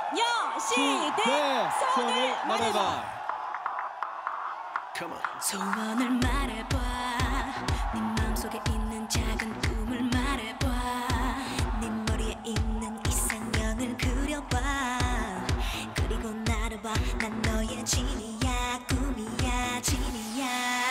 소녀시대 손을 말해봐. 소원을 말해봐. 네 마음속에 있는 작은 꿈을 말해봐. 네 머리에 있는 이상형을 그려봐. 그리고 나를 봐. 난 너의 진이야. 꿈이야. 진이야.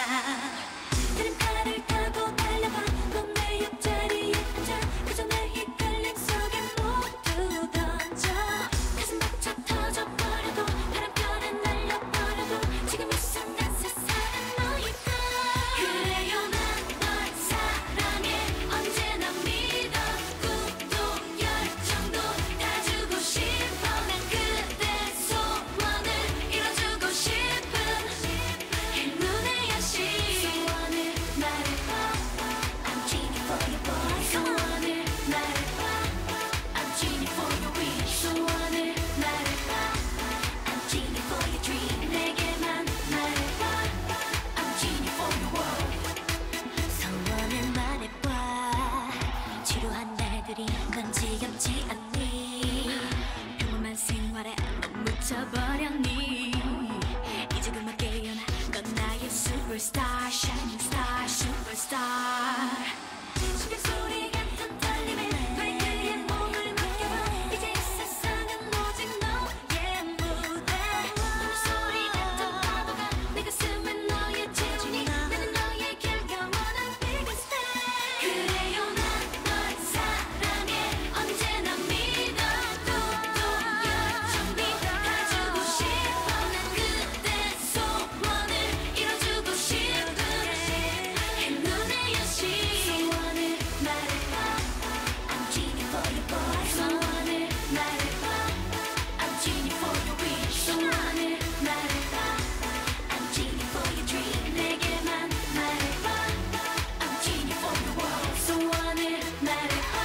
다른 팔을 타고 달려봐. 넌 내 옆자리에 앉아. 그저 내 헷갈림 속에 모두 던져. 가슴 벅차 터져버려도 바람결에 날려버려도 지금 이 순간 세상은 너일까. 그래요 난 널 사랑해. 언제나 믿어. 꿈도 열정도 다 주고 싶어. 난 그대 소원을 이뤄주고 싶은 행운의 여신. 소원을 말해봐. I'm genie for your boy. 소원을 말해봐. I'm genie for your wish. 소원을 말해봐. I'm genie for your dream. 내게만 말해봐. I'm genie for your world. 소원을 말해봐. 지루한 날들이 넌 지겹지 않니? 평범한 생활에 넌 묻혀버렸니? 이제 그만 깨어나. 넌 나의 superstar, shining star, superstar. 심장 소리 같은 떨림에 발길에 몸을 맡겨봐. 이제 이 세상은 오직 너의 무대. 눈물 소리 같은 파도가 내 가슴에 너의 재롱이. 나는 너의 길 영원한 biggest fan. 그래요 난 널 사랑해. 언제나 믿어. 꿈도 열정도 다 주고 싶어. 난 그대 소원을 이뤄주고 싶은 행운의 여신. 소원을 말해봐. I'm genie for your boy. 소원을 말해봐. I'm genie for your wish. 소원을 말해봐. I'm genie for your dream. 내게만 말해봐. I'm genie for your world. 소원을 말해봐.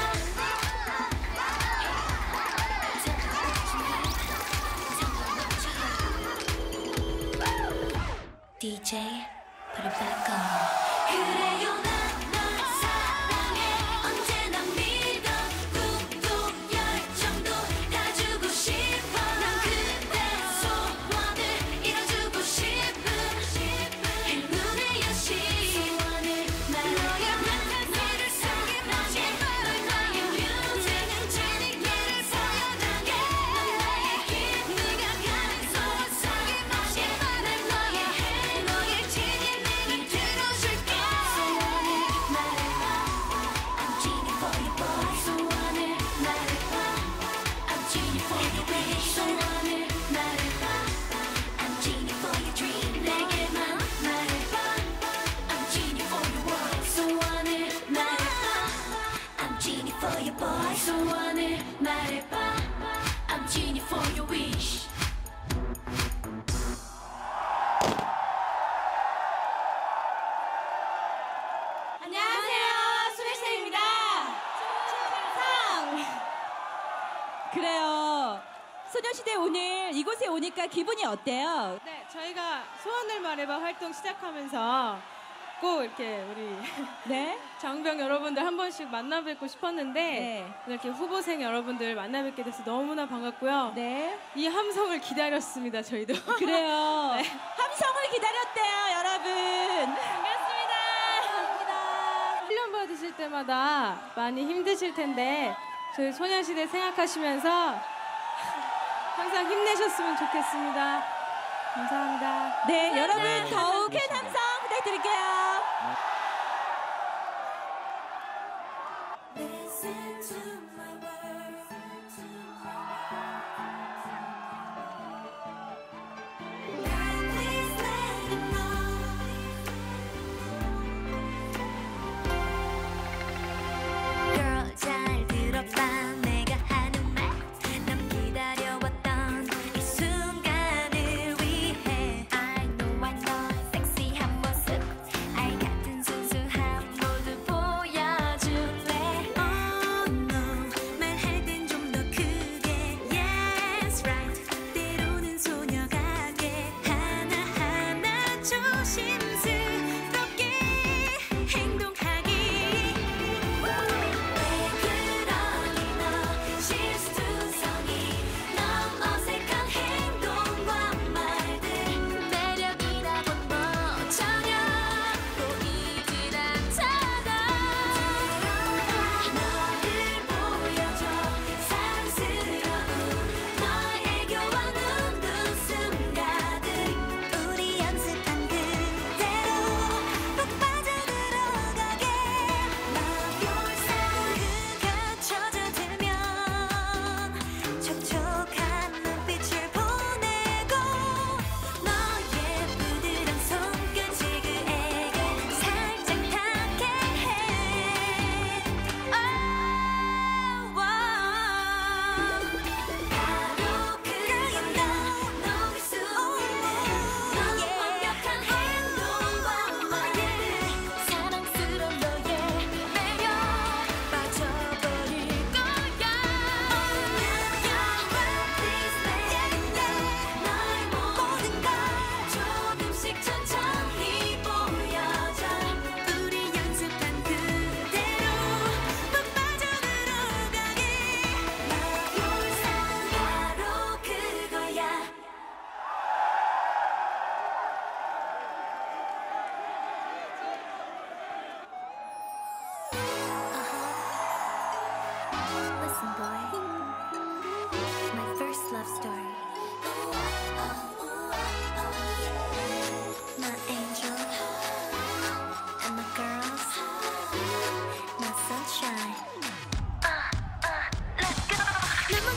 DJ, put it back on. 그래요 난 널 사랑해. 언제나 믿어. 꿈도 열정도 다 주고 싶어. 난 그대 소원을 이뤄주고 싶은 행운의 여신. 소원을 말해봐. 너를 사랑해. 널 나의 뮤직 진리를 보여달게. 넌 나의 힘. 네가 가는 소원상에 맞게. 난 너의 해. 너의 진이 내가 들어줄게. 소원을 말해봐. I'm genie for your boy. 소원을 말해봐. I'm genie for your wish. 소원을 말해봐. I'm genie for your dream. 내게만 말해봐. I'm genie for your world. 소원을 말해봐. I'm genie for your boy. 소원을 말해봐. I'm genie for your wish. 안녕하세요, 소녀시대입니다. 그래요. 소녀시대 오늘 이곳에 오니까 기분이 어때요? 네, 저희가 소원을 말해봐 활동 시작하면서 꼭 이렇게 우리 네? 장병 여러분들 한 번씩 만나 뵙고 싶었는데 네. 이렇게 후보생 여러분들 만나 뵙게 돼서 너무나 반갑고요. 네. 이 함성을 기다렸습니다, 저희도. 그래요. 네. 함성을 기다렸대요, 여러분. 반갑습니다. 감사합니다. 훈련 받으실 때마다 많이 힘드실 텐데 저희 소녀시대 생각하시면서 항상 힘내셨으면 좋겠습니다. 감사합니다. 네, 여러분 더욱 큰 함성 부탁드릴게요. Listen to my words. Please let it know. Girl, 잘 들어봐. 내가 하는 말. 난 기다려왔던 이 순간을 위해. I know 섹시한 모습. 알 같은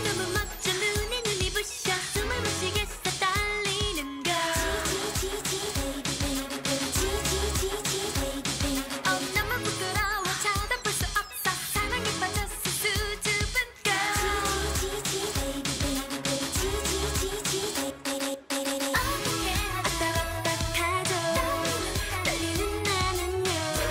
너무 멋져 눈이 부셔 숨을 못 쉬겠어 떨리는 걸 너무 부끄러워 쳐다볼 수 없어 사랑에 빠졌어 수줍은 걸 아딱아딱하죠 떨리는 나는요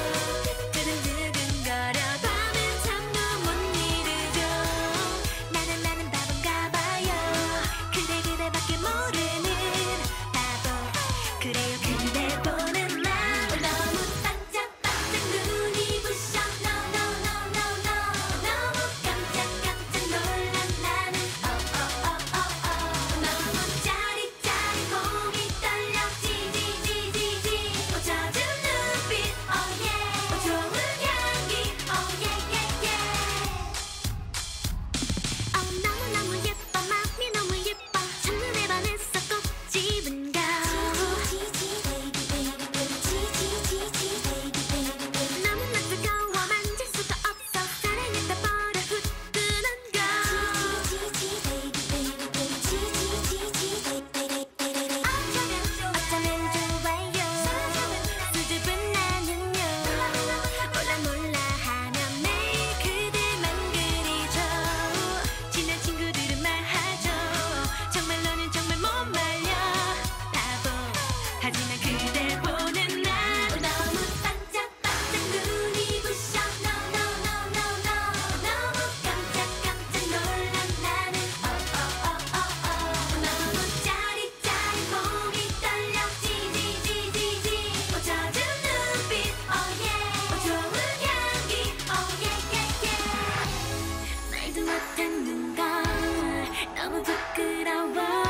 두근두근거려 밤엔 잠도 못 이루죠 나는 바본가 봐요 그대밖에 모르는 바보 그래요 그대 보는 나 너무 반짝반짝 눈이 부셔 No no no no no 너무 깜짝 놀란 나는 너무 짜릿짜릿 몸이 떨려 지지지지지 젖은 눈빛 oh yeah 좋은 향기 oh yeah yeah yeah 너무너무 예뻐 마음이 너무 예뻐 첫눈에 반했어 꼭 집은 가 너무나 뜨거워 만질 수가 없어 사랑했다 버려 후끈한 걸 어쩌면 좋아요 수줍은 나는요 몰라 하면 매일 그대만 그리죠 친한 친구들은 말하죠 정말 너는 정말 못 말려 바보 하지만 그대 보는 나 너무 반짝반짝 눈이 부셔 No no no no no 너무 깜짝 놀란 나는 너무 짜릿짜릿 몸이 떨려 지지지지지 젖은 눈빛 oh yeah 좋은 향기 oh yeah yeah yeah 말도 못하는 걸 너무 부끄러워